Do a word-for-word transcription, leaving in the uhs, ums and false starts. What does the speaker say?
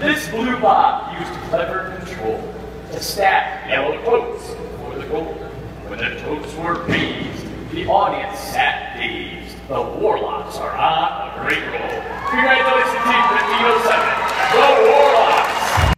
This blue bot used clever control to stack yellow totes for the gold. When the totes were raised, the audience sat dazed. The Warlocks are on a great roll. Congratulations, Team fifteen oh seven, the Warlocks!